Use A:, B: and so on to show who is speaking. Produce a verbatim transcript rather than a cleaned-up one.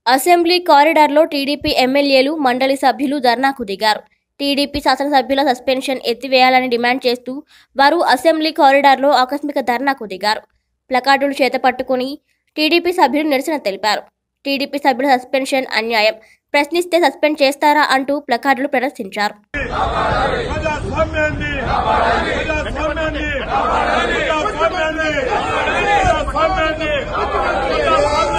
A: Assembly కారిడార్లో TDP ఎమ్మెల్యేలు, మండలి సభ్యులు ధర్నాకు దిగారు. టీడీపీ శాసనసభ్యుల సస్పెన్షన్ ఎత్తివేయాలని డిమాండ్ చేస్తూ వారు అసెంబ్లీ కారిడార్లో ఆకస్మిక ధర్నాకు దిగారు. ప్లకార్డులు చేతపట్టుకుని టీడీపీ సభ్యులు నిరసన తెలిపారు. టీడీపీ సభ్యుల సస్పెన్షన్ అన్యాయం, ప్రశ్నిస్తే సస్పెండ్ చేస్తారా అంటూ ప్లకార్డులు ప్రదర్శించారు.
B: ప్రజాస్వామ్యాన్ని